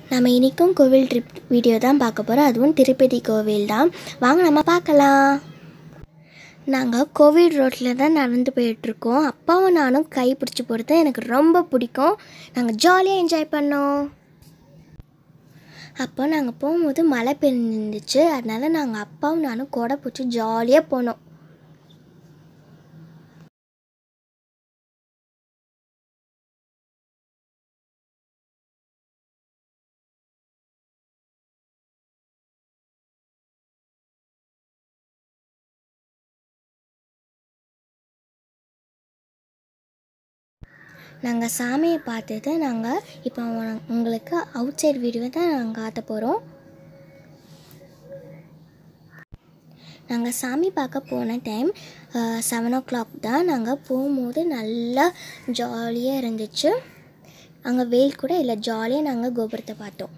நம்ம இன்றைக்கும் கோவில் ட்ரிப் வீடியோ தான் பார்க்க போகிறோம். அதுவும் திருப்பதி கோவில் தான். வாங்க நம்ம பார்க்கலாம். நாங்கள் கோவில் ரோட்டில் தான் நடந்து போயிட்டுருக்கோம். அப்பாவும் நானும் கை பிடிச்சி போகிறது எனக்கு ரொம்ப பிடிக்கும். நாங்கள் ஜாலியாக என்ஜாய் பண்ணோம். அப்போ நாங்கள் போகும்போது மழை பெஞ்சிருந்துச்சு. அதனால் நாங்கள் அப்பாவும் நானும் கொடை பிடிச்சி ஜாலியாக போனோம். நாங்கள் சாமியை பார்த்துட்டு நாங்கள் இப்போ உங்களுக்கு அவுட் சைட் வீடியோ தான் நாங்கள் காட்ட போகிறோம். நாங்கள் சாமி பார்க்க போன டைம் 7 o'clock தான். நாங்கள் போகும்போது நல்லா ஜாலியாக இருந்துச்சு. அங்கே வெயில் கூட இல்லை, ஜாலியாக நாங்கள் கோபுரத்தை பார்த்தோம்.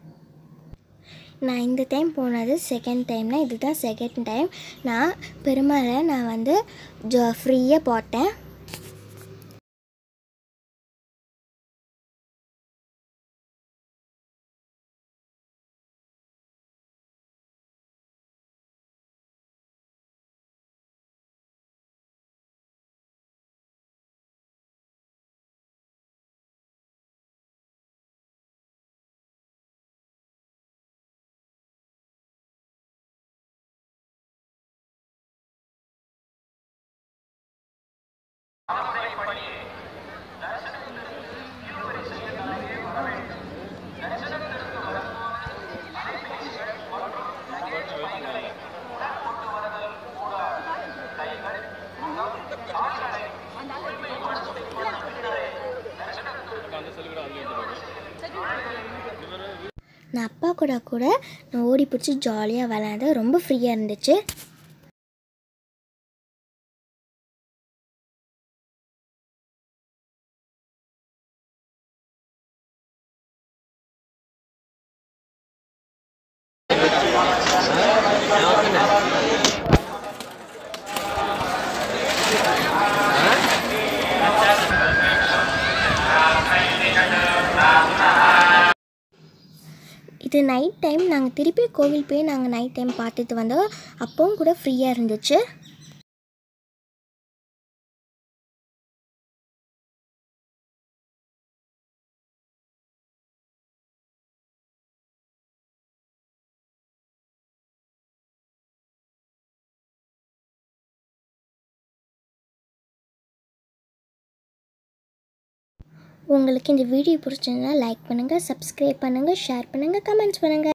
நான் இந்த டைம் போனது செகண்ட் டைம்னா, இதுதான் செகண்ட் டைம். நான் பெருமாளை நான் ஃப்ரீயாக போட்டேன். நான் அப்பா கூட நான் ஓடி பிடிச்சி ஜாலியாக விளையாட ரொம்ப ஃப்ரீயாக இருந்துச்சு. இது நைட் டைம். நாங்கள் திருப்பி கோவில் போய் நாங்கள் நைட் டைம் பார்த்துட்டு வந்தோம். அப்பவும் கூட ஃப்ரீயாக இருந்துச்சு. உங்களுக்கு இந்த வீடியோ பிடிச்சிருந்தா லைக் பண்ணுங்கள், சப்ஸ்கிரைப் பண்ணுங்கள், ஷேர் பண்ணுங்கள், கமெண்ட்ஸ் பண்ணுங்கள்.